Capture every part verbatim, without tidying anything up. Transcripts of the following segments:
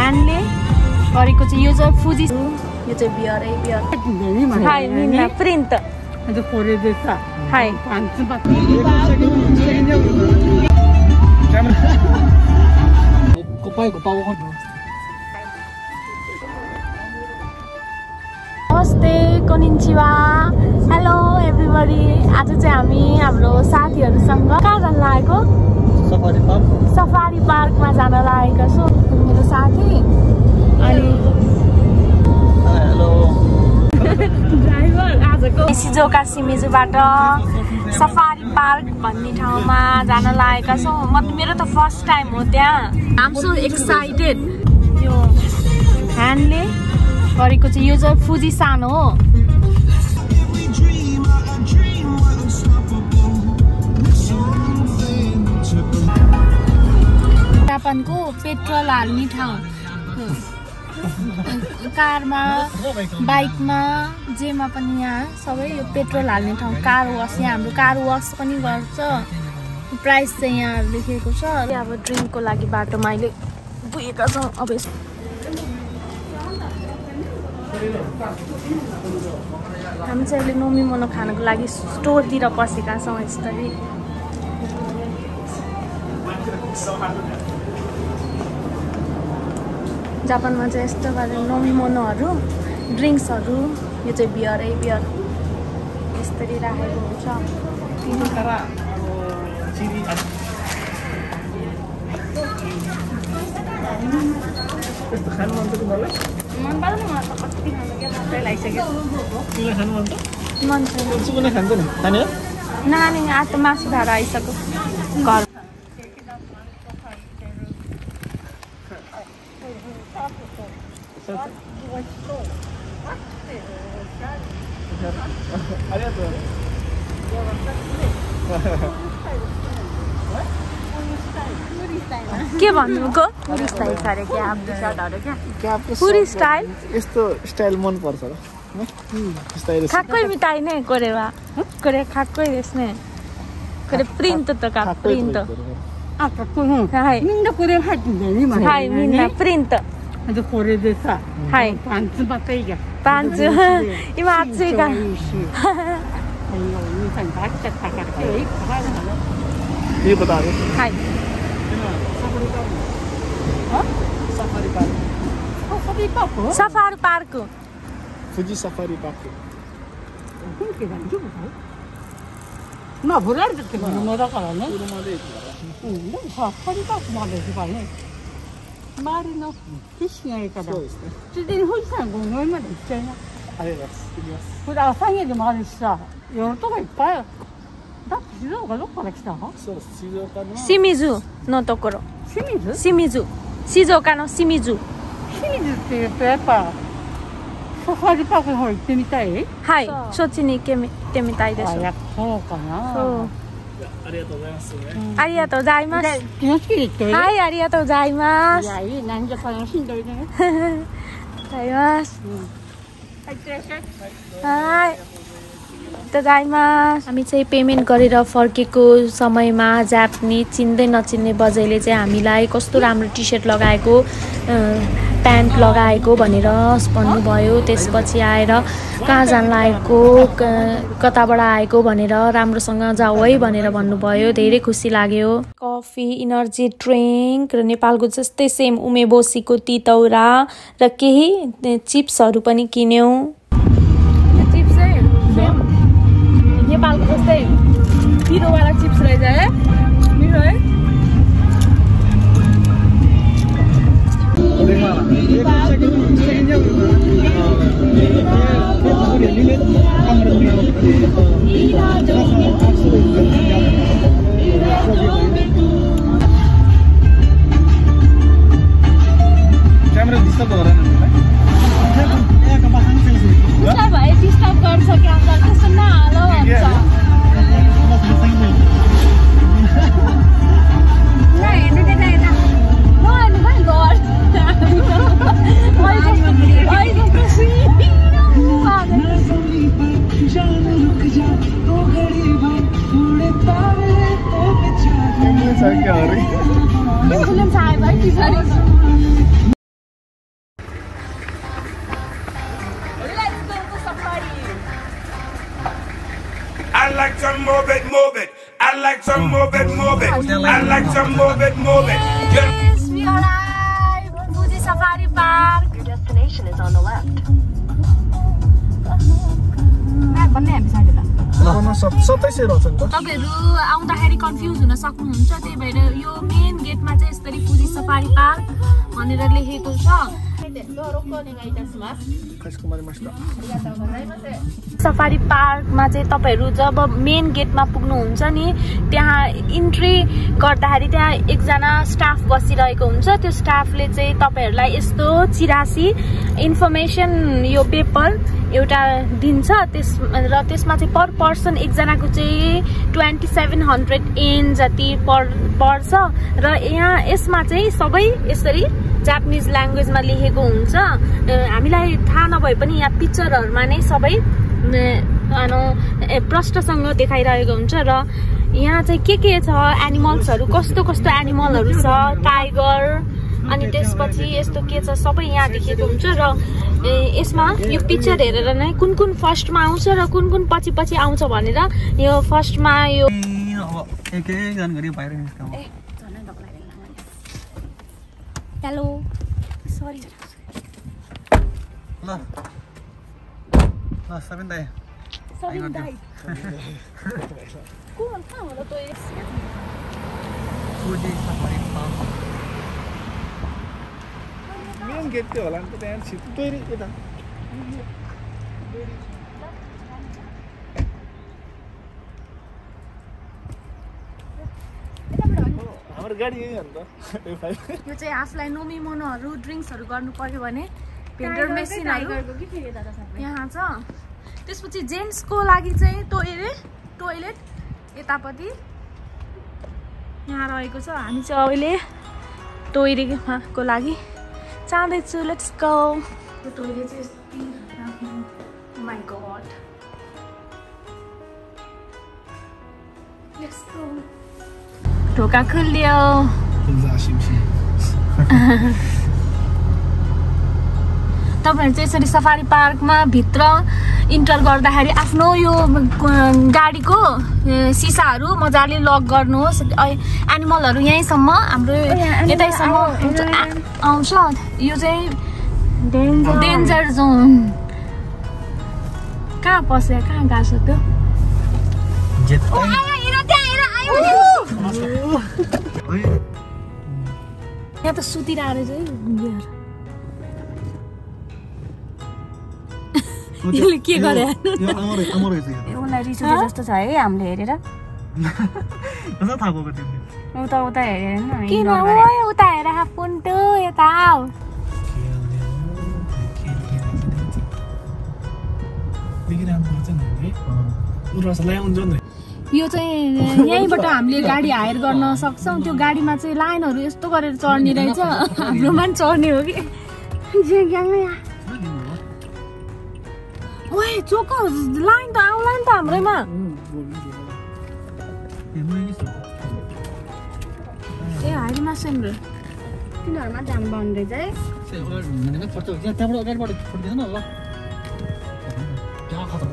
ह्यान्डले गरेको चाहिँ यो चाहिँ फुजी यो चाहिँ बियरै bear hi Mina print hi नमस्ते कोनिन्चिवा हेलो एभ्रिबडी आज चाहिँ हामी हाम्रो साथीहरूसँग कहाँ जान लागेको सफारी पार्क सफारी पार्कमा जान लागेको छु मेरो साथी अनि हेलो ड्राइभर आजको सिजोका सिमिजुबाट सफारी पार्क भन्ने ठाउँमा जान लागेका छौँ म मेरो त फर्स्ट टाइम हो त्यहाँ आइ एम सो एक्साइटेड यो ह्यान्डले गरेको चाहिँ यो चाहिँ फुजी सानो हो जापानको पेट्रोल हाल्ने ठाउँ कारमा बाइकमा जेमा पनि यहाँ सबै यो पेट्रोल हाल्ने ठाउँ कार वास यहाँ हाम्रो कार वास पनि गर्छ प्राइस चाहिँ यहाँ लेखेको छ अब ड्रिङ्कको लागि बाटोमा अहिले पुगेका छौँ अब हामी चाहिँ अहिले नोमी मोनो खानको लागि स्टोरतिर पसेका छौँ यसरी जापानमा चाहिँ यस्तो गरेर नोमी मोनोहरू ड्रिङ्क्सहरू यो चाहिँ बियरै बियर यसरी राखेको हुन्छ मन पर्दैन मलाई त कति खानु क्या मात्रै लागिसक्यो मन छैन नानी आज त मासु खाएर आइसक्यो घर के भन्नुको पुरी स्टाइल छ अरे क्या अब सर्टहरु क्या पुरी स्टाइल यस्तो स्टाइल मन पर्छ र खाक्कै मिठाई नै कोरेवा कोरे खाक्कै रेस्ने कोरे प्रिन्ट त का प्रिन्ट आ खाक्कै हु हाय मिन्दा कोरे हाटिँदैन नि मलाई हाय मिन्दा प्रिन्ट अझ कोरे देछ हाय पाँच मात्रै क्या पाँच इमा चाहिँ का अयो नि चाहिँ भात चट्टा करके है खा ना ये बता दो hi safari park safari park safari park Fuji safari park के भन्छ न भुलार के भन्नु म त कला नै सफारी पार्क माले चाहिँ भने मारी न किसिया कदा त्यो दिन होइछ गङमा छैन अरे बस पुरा सँगै मारिसा यो त भइ पायो Shimizu no tokoro. Shimizu? Shimizu. Shizuoka no Shimizu. Shimizu って言うとやっぱサファリパークの方行ってみたい？ はい、そっちに行ってみたいです。 あ、やっぱそうかな。そう。ありがとうございます。 ありがとうございます。 気をつけて行って。 はい、ありがとうございます。 いや、いい、なんじゃ楽しんどいてね。 ございます。 はい、いってらっしゃい。 はい。हामी चाहिँ पेमेन्ट गरेर फर्केको समयमा जाप्नी चिन्दै नचिन्ने बजैले चाहिँ हामीलाई कस्तो राम्रो टी सर्ट लगाएको प्यान्ट लगाएको भनेर भन्नुभयो त्यसपछि आएर कहाँ जान लागेको कताबाट आएको भनेर राम्रोसँग जाऊ है भनेर भन्नुभयो धेरै खुसी लाग्यो कफी इनर्जी ड्रिङ्क र नेपालको जस्तै सेम उमेबोसीको तितौरा र केही चिप्सहरू पनि किन्यौं नेपालको जस्तै पिरोवाला चिप्स रहेछ है मिठो है क्यामेरा डिस्टर्ब हो रहा है उसलाई भए डिस्टर्ब गर्छ क्यामेरा त्यस्तो नहाल भन्छ move it, move it. I like some move it, move it. I like some move it, move it. Yes, we arrived. Fuji Safari Park. Your destination is on the left. तपाईहरु आउँदाखेरि confuse हुन सक्नुहुन्छ त्यही भएर यो main गेटमा चाहिँ यसरी फुजी सफारी पार्क भनेर लेखेको छ सफारी पार्कमा चाहिँ तपाईहरु जब मेन गेटमा पुग्नुहुन्छ नि त्यहाँ इन्ट्री गर्दाखेरि त्यहाँ एकजना स्टाफ बसिरहेको हुन्छ त्यो स्टाफले चाहिँ तपाईहरुलाई यस्तो चिरासी इन्फर्मेसन यो पेपर एउटा दिन्छ त्यस र त्यसमा चाहिँ पर पर्सन एकजनाको चाहिँ ट्वेन्टी सेभेन हन्ड्रेड एन जति पर पर्छ र यहाँ यसमा चाहिँ सबै यसरी जापानिज ल्याङ्ग्वेजमा लेखेको हुन्छ हामीलाई थाहा नभए पनि यहाँ पिक्चरहरुमा नै सबै अनु प्रष्टसँग देखाइरहेको हुन्छ र यहाँ चाहिँ के के छ एनिमल्सहरु कस्तो कस्तो एनिमलहरु छ टाइगर अनि त्यसपछि यस्तो के छ सबै यहाँ लेखेको हुन्छ र यसमा यो पिक्चर हेरेर नै कुन कुन फर्स्टमा आउँछ र कुन कुन पछि पछि आउँछ भनेर यो फर्स्टमा यो एक एक जन गरी बाहिर निस्कम हेलो सरी ल ल सबिन दाइ सबिन दाइ कुन कहाँ होला त यस Fuji safari park main gate त्यो होला नि त त्यहाँ छिटो तोरी यता हाम्रो गाडी यही हो नि त यो चाहिँ आफूलाई नोमी मोनोहरु ड्रिंक्सहरु गर्नु पर्यो भने भेन्डर मेसिनहरु यहाँ छ त्यसपछि जेन्ट्सको लागि चाहिँ टोयलेट टोयलेट यतापट्टि यहाँ रहेको छ हामी चाहिँ अहिले टोयलेटको लागि जाँदैछु लेट्स गो यो टोयलेट चाहिँ यति राम्रो oh my god let's go ढोका खुल्यो तपाईहरु चाहिँ यसरी सफारी पार्कमा भित्र इन्टर गर्दाखेरि आफ्नो यो गाडीको सिसाहरु मजाले लक गर्नुहोस् एनिमलहरु यहीसम्म हाम्रो यतैसम्म आउँछ यो चाहिँ डेन्जर जोन कहाँ पस्यो कहाँ गाछ त्यो यहाँ त सुतिरहेको रहेछ यसले के गरे उसलाई रिस उठे जस्तो छ है हामीले हेरेर उता उता हेरेर किन उता हेर पुन्टो यता यो चाहिँ यहीँबाट हामीले गाडी हायर गर्न सक्छौँ त्यो गाडीमा चाहिँ लाइनहरू यस्तो गरेर चढ्ने रहेछ हाम्रोमा पनि चढ्ने हो कि ओए चोक लाइन त आउला नि त हाम्रैमा ए हाइमा सेन्द्र तिनीहरूमा जानु बन्द रहेछ है त्यहाँबाट अगाडिबाट छोडिदिनु न ल क्या खतरा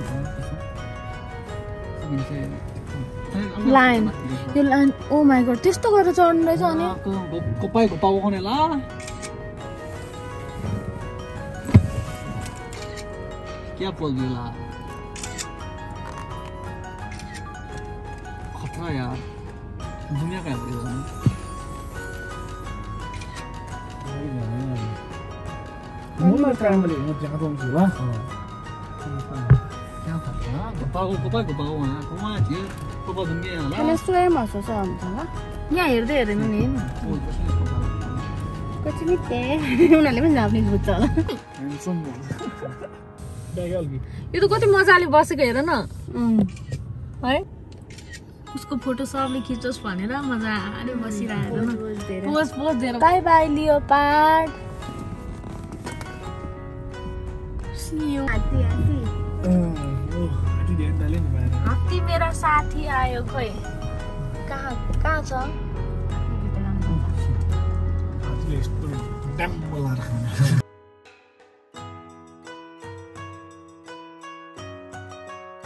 लाइन यो लाइन ओ माय गॉड त्यस्तो गरेर चढ्नु रहेछ अनि कोपाइ कोपा उखाउने ला क्या बोल दिला खतरा यार दुनिया का है मुला ट्रायंगल में जगह तो मुझे वाह क्या खतरा कोपा कोपा कोपा वहाँ कोपा जी कोपा दुनिया ला त्यसले स्वयं हँस्छ हुन्छ ल यहाँ हेर्दै हेर्दैन नि कति मिते उनीहरूले पनि जाप्ने बुझ्छ होला यो त कति मजाले बसेको हेर न है उसको फोटो सबले खिचोस् भनेर मजाले बसिरहेको न पोज पोज दिएर बाइ बाइ लियोपार्ड सियो हात्ती हात्ती हात्ती मेरा साथी आयो खोइ कहाँ कहाँ छ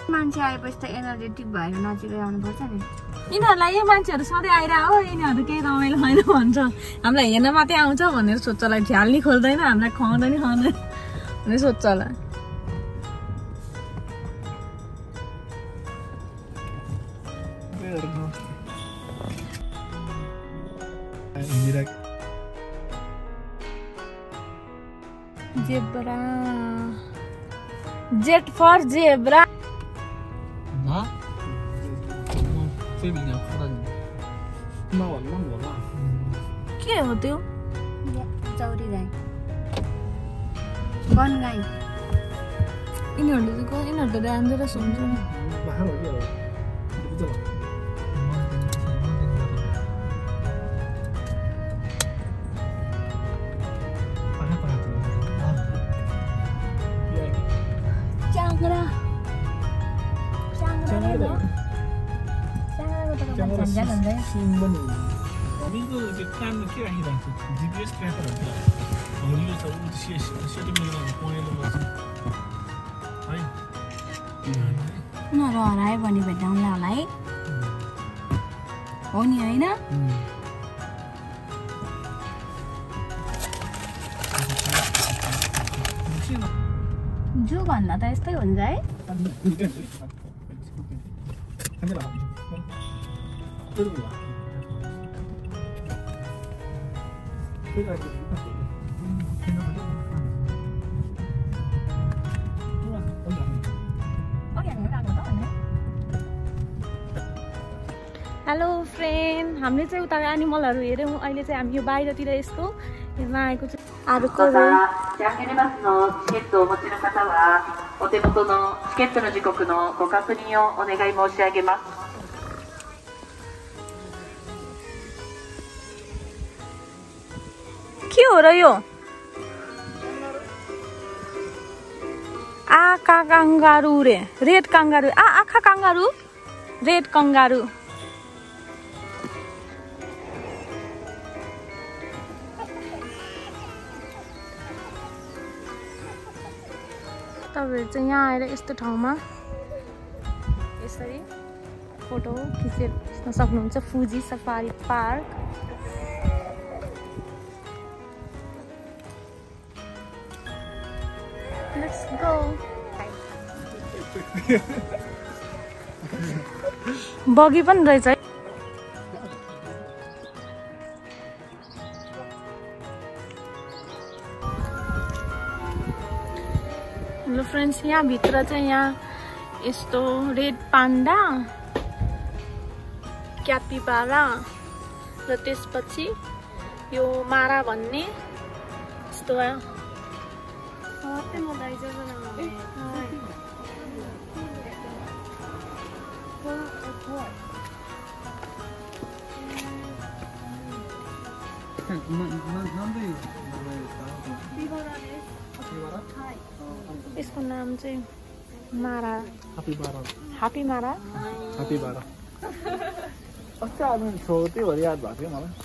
मान्छे आएपछि त एनर्जेटिक भएर नजिकै आउनुपर्छ नि यिनीहरूलाई यो मान्छेहरू सधैँ आइरह हो यिनीहरू केही रमाइलो होइन भन्छ हामीलाई हेर्न मात्रै आउँछ भनेर सोध्छ होला झ्याल्नी खोल्दैन हामीलाई खुवाउँदैन खुवाउँदैन भनेर सोध्छ होला जेब्रा जेट फर zebra Hả? Phim nào không cần Mau ẩn lắm rồi. के हो त्यो चौरी गाई वन गाई यिनीहरूले चाहिँ यिनीहरू त डेन्जरस हुन्छ नि Bahar rồi kia rồi. Betul. Bahar bahar tu. Ya. च्याङ्ग्रा च्याङ्ग्रा Jangan ada. च्याङ्ग्राको त झन्झट हुन्छ Simpan. Minggu depan mungkin akhir dah G P S tracker ada. Orang itu tahu itu siapa siapa minggu nak point itu macam. Hai. उनीहरू हरायो भने भेट्टाउँला होला है हो नि होइन जू भन्दा त यस्तै हुन्छ है Kan lah. Betul lah. Hello friend हामीले चाहिँ उता एनिमलहरू हेऱ्यौँ अहिले चाहिँ हामी यो बाहिरतिर यस्तो हेर्न आएको छ अर्को ジャンゲルバスのチケットをお持ちの方はお手元のチケットの時刻のご確認をお願い申し上げます。 के हो र यो आका काङ्गारू रे रेड काङ्गारू आ आँखा काङ्गारू रेड काङ्गारू तपाईहरु चाहिँ यहाँ आएर यस्तो ठाउँमा यसरी फोटो खिचेर बस्न सक्नुहुन्छ फुजी सफारी पार्क Let's go. बगी पनि रहेछ है हेलो फ्रेन्ड्स यहाँ भित्र चाहिँ यहाँ यस्तो रेड पान्डा क्यापिबारा र त्यसपछि यो मारा भन्ने यस्तो Open mo dahil dyan na naman. यसको नाम चाहिँ मारा Capybara. हापी मारा Capybara. अस्ति आज छोटे भरि याद भएको थियो मलाई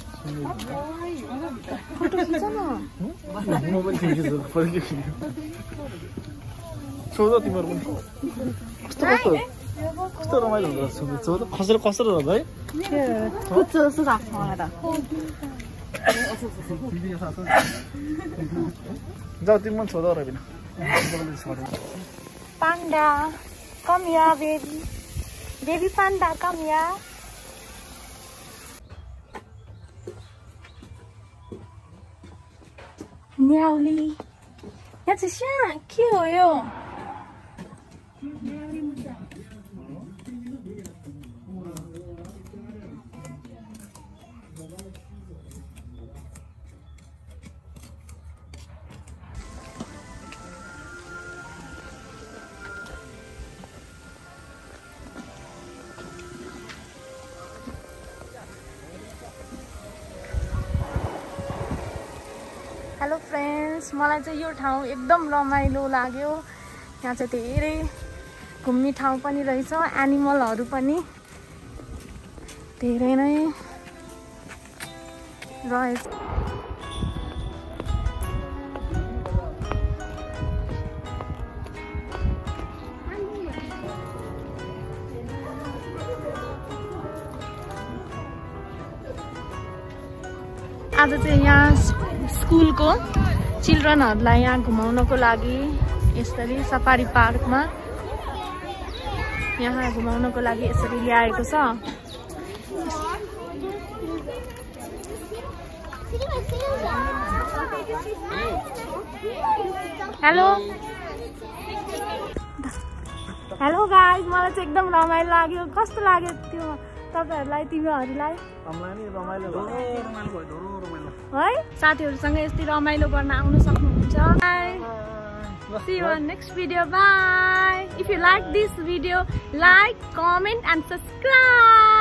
फोटो खिच न म पनि खिच्छु फर्के छोड तिम्रो पनि कस्तो कस्तो कस्तो रमाइलो हुन्छ छोड छोड खसेर खसेर हुन्छ है खुच्चो जस्तो लाग्छ मलाई त जाऊ तिमी पनि छोड र बिना पान्डा कम या बेबी बेबी पान्डा कम या न्याउली यहाँ चाहिँ स्या के हो यो हेलो फ्रेन्ड्स मलाई चाहिँ यो ठाउँ एकदम रमाइलो लाग्यो यहाँ चाहिँ धेरै घुम्ने ठाउँ पनि रहेछ एनिमलहरू पनि धेरै नै रहेछ आज चाहिँ यहाँ स्कुलको चिल्ड्रनहरूलाई यहाँ घुमाउनको लागि यसरी सफारी पार्कमा यहाँ घुमाउनको लागि यसरी ल्याएको छ। हेलो हेलो गाइस, मलाई चाहिँ एकदम रमाइलो लाग्यो। कस्तो लाग्यो त्यो तपाईहरुलाई, तिमीहरुलाई? हामीलाई नि रमाइलो भयो, रमाइलो भयो, धोरो रमाइलो है। साथीहरुसँग यस्तै रमाइलो गर्न आउन सक्नुहुन्छ। See you on next video. Bye. If you like this video, like, comment and subscribe.